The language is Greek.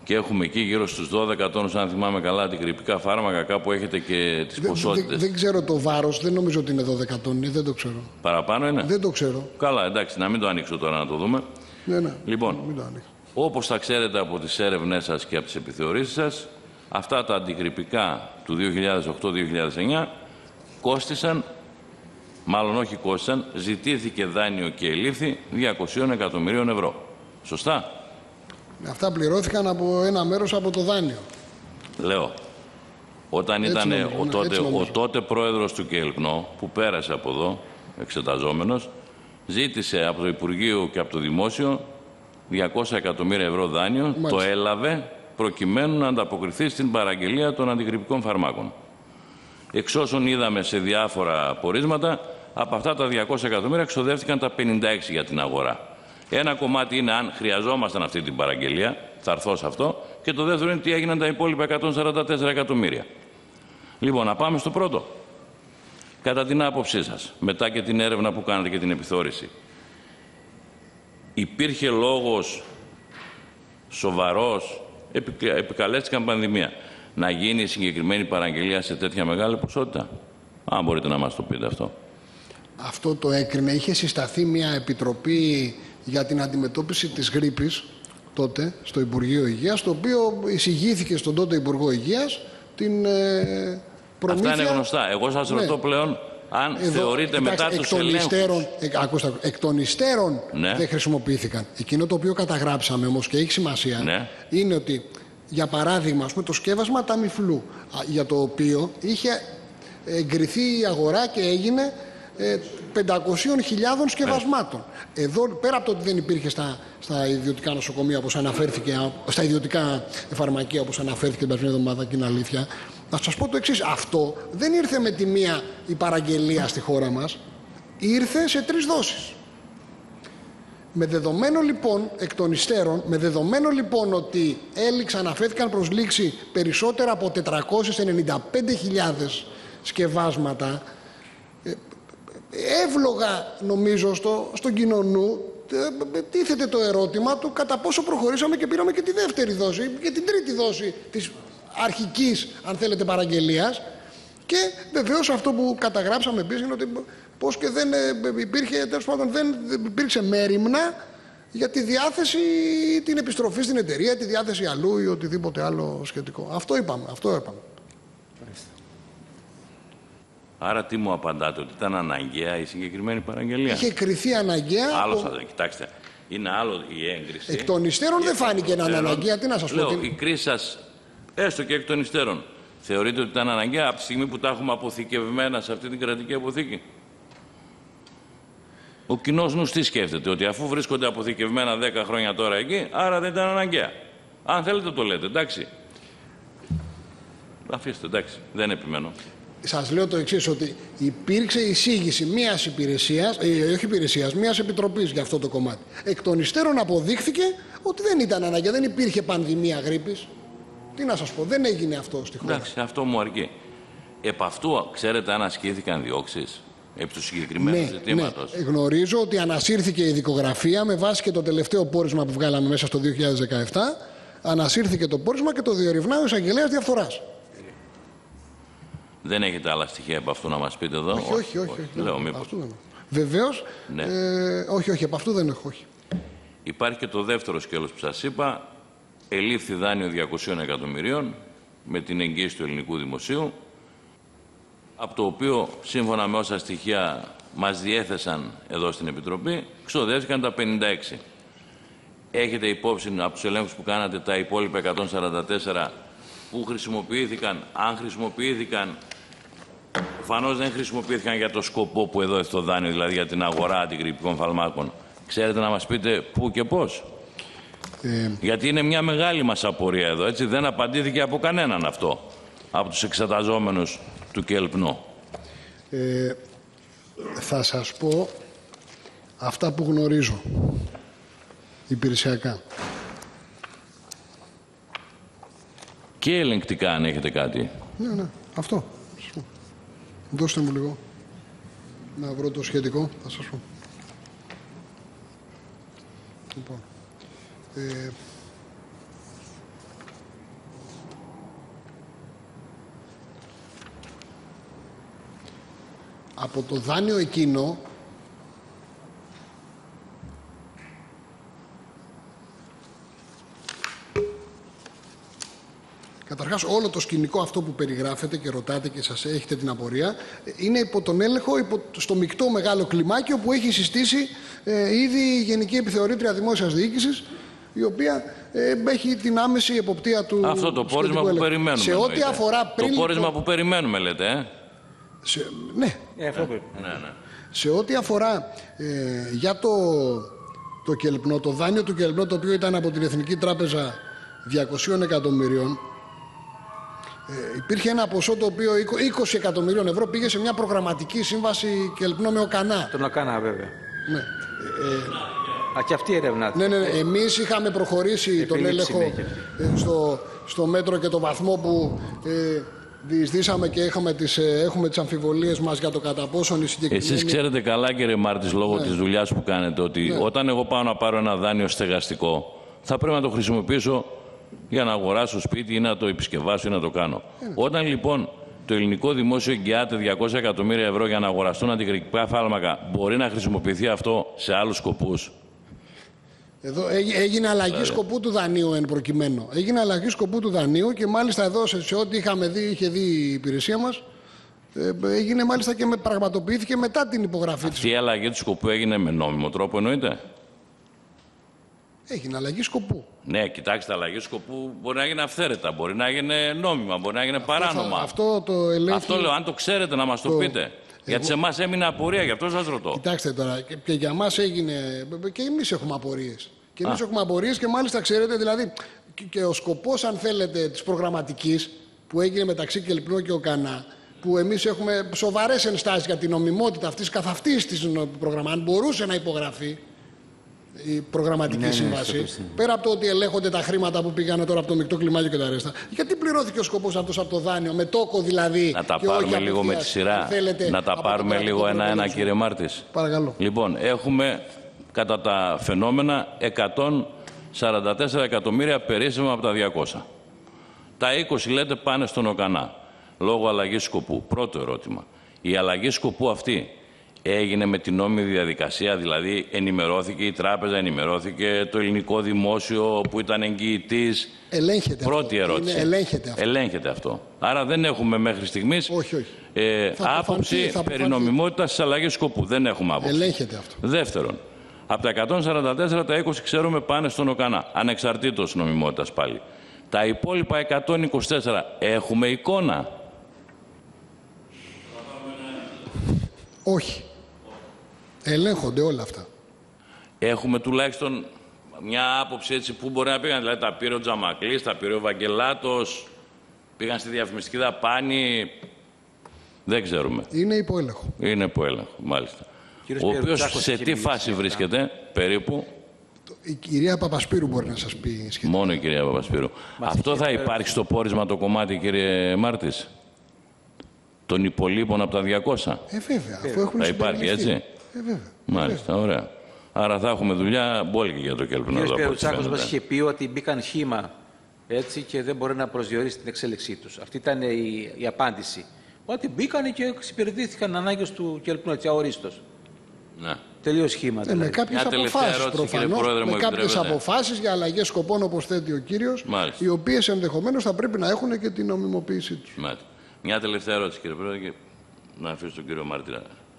και έχουμε εκεί γύρω στους 12 τόνους, αν θυμάμαι καλά, αντιγρυπικά φάρμακα, κάπου έχετε και τις ποσότητες. Δεν ξέρω το βάρος, δεν νομίζω ότι είναι 12 τόνοι, δεν το ξέρω. Παραπάνω είναι? Δεν το ξέρω. Καλά, εντάξει, να μην το ανοίξω τώρα να το δούμε. Ναι. Λοιπόν, μην το ανοίξω. όπως θα ξέρετε από τις έρευνές σας και από τις επιθεωρήσεις σας, αυτά τα αντιγρυπικά του 2008-2009 κόστησαν, μάλλον όχι κόστησαν, ζητήθηκε δάνειο και ελήφθη 200 εκατομμυρίων ευρώ. Σωστά? Αυτά πληρώθηκαν από ένα μέρος από το δάνειο. Λέω, όταν ήταν ο τότε πρόεδρος του ΚΕΛΠΝΟ, που πέρασε από εδώ, εξεταζόμενος, ζήτησε από το Υπουργείο και από το Δημόσιο 200 εκατομμύρια ευρώ δάνειο, μάλιστα. Το έλαβε προκειμένου να ανταποκριθεί στην παραγγελία των αντιγρυπικών φαρμάκων. Εξ όσων είδαμε σε διάφορα πορίσματα, από αυτά τα 200 εκατομμύρια εξοδεύτηκαν τα 56 για την αγορά. Ένα κομμάτι είναι αν χρειαζόμασταν αυτή την παραγγελία, θα έρθω σε αυτό, και το δεύτερο είναι τι έγιναν τα υπόλοιπα 144 εκατομμύρια. Λοιπόν, να πάμε στο πρώτο. Κατά την άποψή σας, μετά και την έρευνα που κάνατε και την επιθεώρηση, υπήρχε λόγος σοβαρός, επικαλέστηκαν πανδημία, να γίνει συγκεκριμένη παραγγελία σε τέτοια μεγάλη ποσότητα? Αν μπορείτε να μας το πείτε αυτό. Αυτό το έκρινε. Είχε συσταθεί μια επιτροπή για την αντιμετώπιση της γρίπης τότε στο Υπουργείο Υγείας, το οποίο εισηγήθηκε στον τότε Υπουργό Υγείας την προμήθεια. Αυτά είναι γνωστά. Εγώ σας ρωτώ πλέον αν θεωρείτε μετά τους ελέγχους. Εκ των υστέρων δεν χρησιμοποιήθηκαν. Εκείνο το οποίο καταγράψαμε όμως και έχει σημασία είναι ότι, για παράδειγμα, το σκεύασμα Ταμιφλού, για το οποίο είχε εγκριθεί η αγορά και έγινε 500.000 σκευασμάτων. Εδώ, πέρα από το ότι δεν υπήρχε στα ιδιωτικά νοσοκομεία, όπως αναφέρθηκε, στα ιδιωτικά φαρμακεία, όπως αναφέρθηκε την περσμένη εβδομάδα, και είναι αλήθεια, να σας πω το εξής. Αυτό δεν ήρθε με τη μία η παραγγελία στη χώρα μας, ήρθε σε 3 δόσεις. Με δεδομένο λοιπόν, εκ των υστέρων, με δεδομένο λοιπόν ότι αναφέρθηκαν προς λήξη περισσότερα από 495.000 σκευάσματα, εύλογα νομίζω στον κοινό νου τίθεται το ερώτημα του κατά πόσο προχωρήσαμε και πήραμε και τη δεύτερη δόση και την τρίτη δόση της αρχικής, αν θέλετε, παραγγελίας. Και βεβαίως αυτό που καταγράψαμε επίσης είναι ότι πως και δεν υπήρχε, τέλος πάντων, δεν υπήρξε μέριμνα για τη διάθεση, την επιστροφή στην εταιρεία, τη διάθεση αλλού ή οτιδήποτε άλλο σχετικό. Αυτό είπαμε. Άρα τι μου απαντάτε, ότι ήταν αναγκαία η συγκεκριμένη παραγγελία? Είχε κριθεί αναγκαία. Κοιτάξτε, είναι άλλο η έγκριση. Εκ των υστέρων δεν φάνηκε να είναι αναγκαία. Τι να σας πω. Η κρίση σας, έστω και εκ των υστέρων, θεωρείτε ότι ήταν αναγκαία από τη στιγμή που τα έχουμε αποθηκευμένα σε αυτή την κρατική αποθήκη? Ο κοινός νους τι σκέφτεται? Ότι αφού βρίσκονται αποθηκευμένα 10 χρόνια τώρα εκεί, άρα δεν ήταν αναγκαία. Αν θέλετε το λέτε, εντάξει. Αφήστε, εντάξει, δεν επιμένω. Σας λέω το εξής, ότι υπήρξε εισήγηση μιας υπηρεσίας, μιας επιτροπής για αυτό το κομμάτι. Εκ των υστέρων αποδείχθηκε ότι δεν ήταν αναγκαία, δεν υπήρχε πανδημία γρίπης. Τι να σας πω, δεν έγινε αυτό στη χώρα. Εντάξει, αυτό μου αρκεί. Επ' αυτού, ξέρετε αν ασκήθηκαν διώξεις επί του συγκεκριμένου ζητήματος? Ναι, γνωρίζω ότι ανασύρθηκε η δικογραφία με βάση και το τελευταίο πόρισμα που βγάλαμε μέσα στο 2017. Ανασύρθηκε το πόρισμα και το διερευνά ο εισαγγελέας διαφθοράς. Δεν έχετε άλλα στοιχεία από αυτού να μας πείτε εδώ? Όχι. Λέω μήπως. Βεβαίως, όχι, από αυτού δεν έχω, όχι. Υπάρχει και το δεύτερο σκέλος που σας είπα. Ελήφθη δάνειο 200 εκατομμυρίων με την εγγύηση του ελληνικού δημοσίου, από το οποίο, σύμφωνα με όσα στοιχεία μας διέθεσαν εδώ στην Επιτροπή, ξοδεύτηκαν τα 56. Έχετε υπόψη από τους ελέγχους που κάνατε τα υπόλοιπα 144 που χρησιμοποιήθηκαν, αν χρησιμοποιήθηκαν? Προφανώς δεν χρησιμοποιήθηκαν για το σκοπό που εδώ το δάνειο, δηλαδή για την αγορά αντιγρυπικών φαρμάκων. Ξέρετε να μας πείτε πού και πώς? Γιατί είναι μια μεγάλη μας απορία εδώ, έτσι. Δεν απαντήθηκε από κανέναν αυτό, από τους εξεταζόμενους του ΚΕΛΠΝΟ. Θα σας πω αυτά που γνωρίζω υπηρεσιακά. Και ελεγκτικά, αν έχετε κάτι. Ναι, αυτό. Δώστε μου λίγο να βρω το σχετικό, θα σας πω. Λοιπόν, από το δάνειο εκείνο καταρχάς όλο το σκηνικό αυτό που περιγράφετε και ρωτάτε και σας έχετε την απορία είναι υπό τον έλεγχο, στο μεικτό μεγάλο κλιμάκιο που έχει συστήσει ήδη η Γενική Επιθεωρήτρια Δημόσιας Διοίκησης, η οποία έχει την άμεση εποπτεία του. Αυτό το πόρισμα που περιμένουμε. Σε ό,τι αφορά πριν. Το πόρισμα που περιμένουμε, λέτε. Ναι. Σε ό,τι αφορά για το κελπνό, το δάνειο του κελπνό, το οποίο ήταν από την Εθνική Τράπεζα 200 εκατομμυρίων, υπήρχε ένα ποσό το οποίο 20 εκατομμυρίων ευρώ πήγε σε μια προγραμματική σύμβαση κελπνό με ΟΚΑΝΑ. Τον ΟΚΑΝΑ, βέβαια. Ναι. Και αυτή η έρευνα. Ναι. Εμείς είχαμε προχωρήσει τον έλεγχο στο μέτρο και το βαθμό που διεισδύσαμε και έχουμε τις αμφιβολίες μας για το κατά πόσον η συγκεκριμένη... Εσείς ξέρετε καλά, κύριε Μάρτης, λόγω της δουλειάς που κάνετε, ότι όταν εγώ πάω να πάρω ένα δάνειο στεγαστικό, θα πρέπει να το χρησιμοποιήσω για να αγοράσω σπίτι ή να το επισκευάσω ή να το κάνω. Όταν λοιπόν το ελληνικό δημόσιο εγγυάται 200 εκατομμύρια ευρώ για να αγοραστούν αντικριτικά φάρμακα, μπορεί να χρησιμοποιηθεί αυτό σε άλλους σκοπούς? Εδώ έγινε αλλαγή σκοπού του δανείου εν προκειμένου. Έγινε αλλαγή σκοπού του δανείου και μάλιστα εδώ σε ό,τι είχε δει η υπηρεσία μας, έγινε μάλιστα και πραγματοποιήθηκε μετά την υπογραφή της. Αυτή η αλλαγή του σκοπού έγινε με νόμιμο τρόπο, εννοείται? Έγινε αλλαγή σκοπού. Ναι, κοιτάξτε, αλλαγή σκοπού μπορεί να γίνει αυθαίρετα, μπορεί να γίνει νόμιμα, μπορεί να γίνει παράνομα. Αυτό ελέγχει... Αυτό λέω, αν το ξέρετε να μας το πείτε. Γιατί σε εμάς έμεινε απορία, γι' αυτό σας ρωτώ. Κοιτάξτε τώρα, και για μας έγινε. Και εμείς έχουμε απορίες. Και εμείς έχουμε απορίες και μάλιστα ξέρετε, δηλαδή, και ο σκοπός, αν θέλετε, της προγραμματικής που έγινε μεταξύ Κελπνού και ΟΚΑΝΑ, που εμείς έχουμε σοβαρές ενστάσεις για την νομιμότητα αυτής καθ' αυτής της προγραμμάτων, αν μπορούσε να υπογραφεί η προγραμματική σύμβαση, πέρα από το ότι ελέγχονται τα χρήματα που πήγανε τώρα από το μεικτό κλιμάκιο και τα ρέστα, γιατί πληρώθηκε ο σκοπός αυτός από το δάνειο, με τόκο δηλαδή? Να τα πάρουμε λίγο με τη σειρά. Να τα πάρουμε λίγο ένα-ένα, κύριε Μάρτης. Παρακαλώ. Λοιπόν, έχουμε κατά τα φαινόμενα 144 εκατομμύρια περίσσεμα από τα 200. Τα 20 λέτε πάνε στον ΟΚΑΝΑ, λόγω αλλαγής σκοπού. Πρώτο ερώτημα. Η αλλαγή σκοπού αυτή έγινε με την νόμιμη διαδικασία, δηλαδή ενημερώθηκε η τράπεζα, ενημερώθηκε το ελληνικό δημόσιο που ήταν εγγυητής? Ελέγχεται. Πρώτη αυτό. ερώτηση. Ελέγχεται αυτό. Άρα δεν έχουμε μέχρι στιγμής άποψη περί νομιμότητας της αλλαγής σκοπού. Δεν έχουμε άποψη. Ελέγχεται αυτό. Δεύτερον, από τα 144 τα 20 ξέρουμε πάνε στον ΟΚΑΝΑ, ανεξαρτήτως νομιμότητας πάλι. Τα υπόλοιπα 124 έχουμε εικόνα? Όχι. Ελέγχονται όλα αυτά. Έχουμε τουλάχιστον μια άποψη έτσι που μπορεί να πήγαν? Δηλαδή τα πήρε ο Τζαμακλής, τα πήρε ο Βαγγελάτος, πήγαν στη διαφημιστική δαπάνη? Δεν ξέρουμε. Είναι υπό έλεγχο. Είναι υπό έλεγχο, μάλιστα. Ο οποίος σε τι φάση βρίσκεται περίπου? Η κυρία Παπασπύρου μπορεί να σας πει σχετικά. Μόνο η κυρία Παπασπύρου. Αυτό θα υπάρχει στο πόρισμα το κομμάτι, κύριε Μάρτης, των υπολείπων από τα 200? Βέβαια. Αφού έχουν θα υπάρχει, έτσι? Βέβαια. Μάλιστα, ωραία. Άρα θα έχουμε δουλειά μπόλικη για το κέλπνο. Ο κ. Περουτσάκος μας είχε πει ότι μπήκαν χύμα έτσι και δεν μπορεί να προσδιορίσει την εξέλιξή τους. Αυτή ήταν η απάντηση. Ότι μπήκαν και εξυπηρετήθηκαν ανάγκες του κελπνού, έτσι αορίστως. Ναι. Τελείως χύματα. Με κάποιες αποφάσεις προφανώς, με κάποιες αποφάσεις για αλλαγές σκοπών, όπως θέτει ο κύριος, οι οποίες ενδεχομένως θα πρέπει να έχουν και την νομιμοποίησή τους. Μια τελευταία ερώτηση, κύριε Πρόεδρε, και να αφήσω τον κύριο Μάρτυρα